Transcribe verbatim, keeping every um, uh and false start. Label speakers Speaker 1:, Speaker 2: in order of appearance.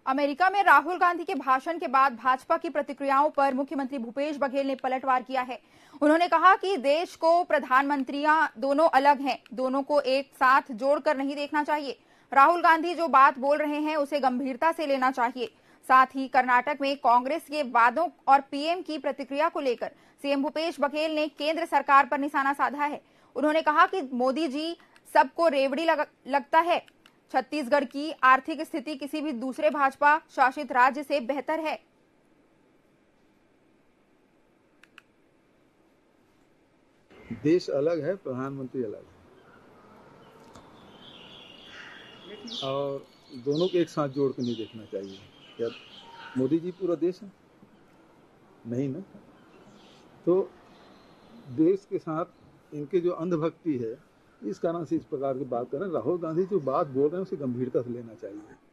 Speaker 1: America में राहुल गांधी के भाषण के बाद भाजपा की प्रतिक्रियाओं पर मुख्यमंत्री भूपेश बघेल ने पलटवार किया है। उन्होंने कहा कि देश को प्रधानमंत्रियां दोनों अलग हैं, दोनों को एक साथ जोड़कर नहीं देखना चाहिए। राहुल गांधी जो बात बोल रहे हैं उसे गंभीरता से लेना चाहिए। साथ ही कर्नाटक में कांग्रेस के वादों और पीएम की प्रतिक्रिया को लेकर सीएम भूपेश बघेल ने केंद्र सरकार पर निशाना साधा है। उन्होंने कहा कि मोदी जी सबको रेवड़ी लग, लगता है। छत्तीसगढ़ की आर्थिक स्थिति किसी भी दूसरे भाजपा शासित राज्य से बेहतर है।
Speaker 2: देश अलग है, प्रधानमंत्री अलग है और दोनों को एक साथ जोड़ के नहीं देखना चाहिए। क्या मोदी जी पूरा देश है? नहीं ना। तो देश के साथ इनके जो अंधभक्ति है, इस कारण से इस प्रकार की बात कर रहे हैं। राहुल गांधी जो बात बोल रहे हैं उसे गंभीरता से लेना चाहिए।